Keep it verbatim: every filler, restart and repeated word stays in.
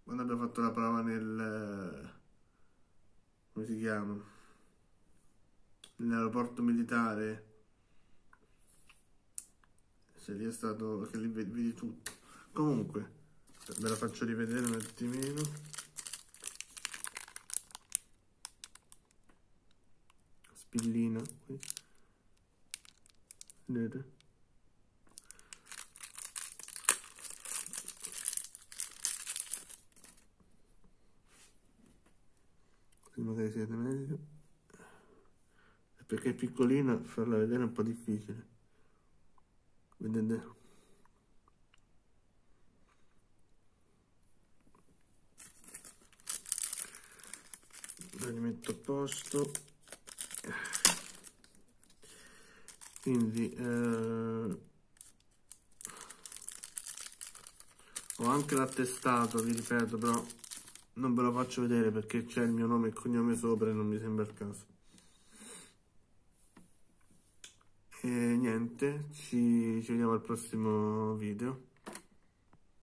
quando abbiamo fatto la prova nel, come si chiama, nell'aeroporto militare, se lì è stato, che lì vedi, vedi tutto. Comunque ve la faccio rivedere un attimino. Spillina qui, vedete? Così magari siete meglio, perché è piccolina, farla vedere è un po' difficile, vedete? La rimetto a posto. Quindi eh, ho anche l'attestato, vi ripeto, però non ve lo faccio vedere perché c'è il mio nome e cognome sopra e non mi sembra il caso. E niente, ci, ci vediamo al prossimo video.